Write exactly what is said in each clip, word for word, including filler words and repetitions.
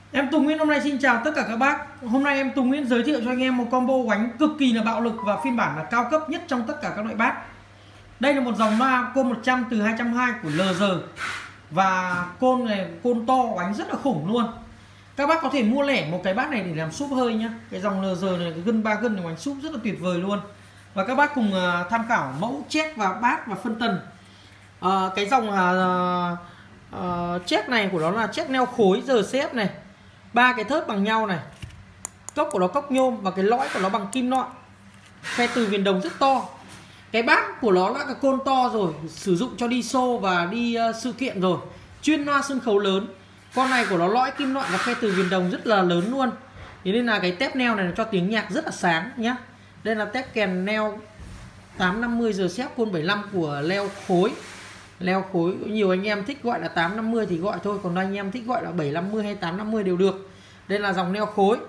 Em Tùng Nguyên hôm nay xin chào tất cả các bác. Hôm nay em Tùng Nguyên giới thiệu cho anh em một combo oánh cực kỳ là bạo lực và phiên bản là cao cấp nhất trong tất cả các loại bát. Đây là một dòng loa côn một trăm từ hai trăm hai mươi của lờ giê. Và côn này, côn to oánh rất là khủng luôn. Các bác có thể mua lẻ một cái bát này để làm súp hơi nhá. Cái dòng lờ giê này, cái gân ba gân này oánh súp rất là tuyệt vời luôn. Và các bác cùng uh, tham khảo mẫu check và bát và phân tần. uh, Cái dòng uh, uh, check này của nó là check neo khối giờ xê ép này, ba cái thớt bằng nhau này, cốc của nó cốc nhôm và cái lõi của nó bằng kim loại, khe từ viền đồng rất to. Cái bát của nó là cái côn to rồi, sử dụng cho đi show và đi uh, sự kiện rồi, chuyên loa sân khấu lớn. Con này của nó lõi kim loại và khe từ viền đồng rất là lớn luôn. Thế nên là cái tép neo này cho tiếng nhạc rất là sáng nhá. Đây là tép kèn neo tám năm mươi giờ xê ép côn bảy mươi lăm của leo khối. Leo khối nhiều anh em thích gọi là tám năm mươi thì gọi thôi, còn anh em thích gọi là bảy năm mươi hay tám năm mươi đều được. Đây là dòng neo khối.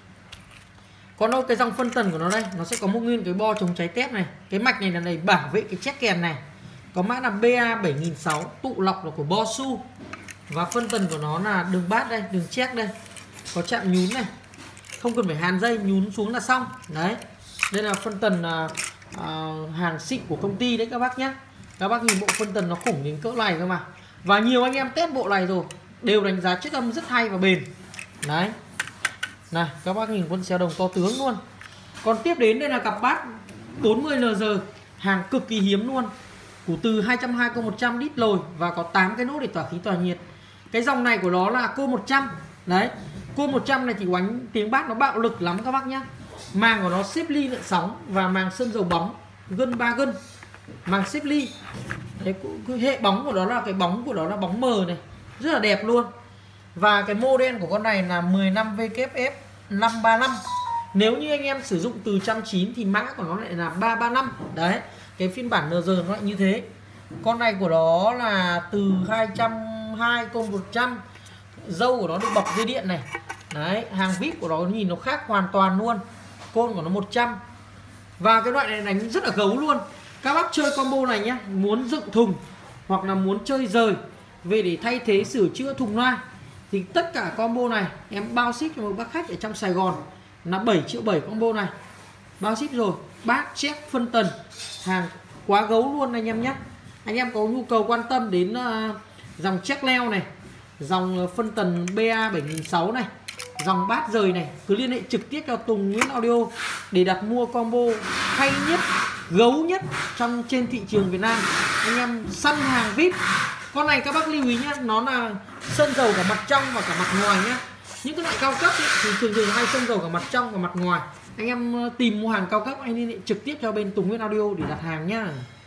Còn đâu cái dòng phân tần của nó đây, nó sẽ có một nguyên cái bo chống cháy tép này. Cái mạch này là này bảo vệ cái check kèn này. Có mã là bê a bảy nghìn sáu trăm, tụ lọc là của Bosu. Và phân tần của nó là đường bát đây, đường check đây. Có chạm nhún này. Không cần phải hàn dây, nhún xuống là xong. Đấy. Đây là phân tần uh, uh, hàng xịn của công ty đấy các bác nhé. Các bác nhìn bộ phân tần nó khủng đến cỡ này cơ mà. Và nhiều anh em test bộ này rồi đều đánh giá chất âm rất hay và bền. Đấy. Này các bác nhìn con xeo đồng to tướng luôn. Còn tiếp đến đây là cặp bát bốn mươi lờ giê, hàng cực kỳ hiếm luôn, của từ hai trăm hai mươi một trăm đít lồi và có tám cái nốt để tỏa khí tỏa nhiệt. Cái dòng này của nó là côn một trăm. Đấy. Côn một trăm này thì oánh tiếng bát nó bạo lực lắm các bác nhá. Màng của nó xếp ly lượn sóng và màng sơn dầu bóng, gân ba gân, màng xếp ly. Đấy, hệ bóng của nó là cái bóng của nó là bóng mờ này, rất là đẹp luôn. Và cái model của con này là mười năm vê kép ép năm ba năm. Nếu như anh em sử dụng từ một trăm chín mươi thì mã của nó lại là ba ba năm. Đấy, cái phiên bản lờ giê nó lại như thế. Con này của nó là từ hai trăm hai mươi côn một trăm. Dâu của nó được bọc dây điện này. Đấy, hàng vê i pê của nó nhìn nó khác hoàn toàn luôn. Côn của nó một trăm. Và cái loại này đánh rất là gấu luôn. Các bác chơi combo này nhá, muốn dựng thùng hoặc là muốn chơi rời về để thay thế sửa chữa thùng loa thì tất cả combo này em bao ship cho một bác khách ở trong Sài Gòn là bảy triệu bảy combo này. Bao ship rồi, bát check phân tần, hàng quá gấu luôn anh em nhé. Anh em có nhu cầu quan tâm đến uh, dòng check leo này, dòng phân tần bê a bảy nghìn sáu trăm này, dòng bát rời này, cứ liên hệ trực tiếp cho Tùng Nguyên Audio để đặt mua combo hay nhất, gấu nhất trong trên thị trường Việt Nam. Anh em săn hàng vê i pê. Con này các bác lưu ý nhé, nó là sơn dầu cả mặt trong và cả mặt ngoài nhé. Những cái loại cao cấp ấy, thì thường thường hay sơn dầu cả mặt trong và mặt ngoài. Anh em tìm mua hàng cao cấp anh liên hệ trực tiếp cho bên Tùng Nguyên Audio để đặt hàng nhá.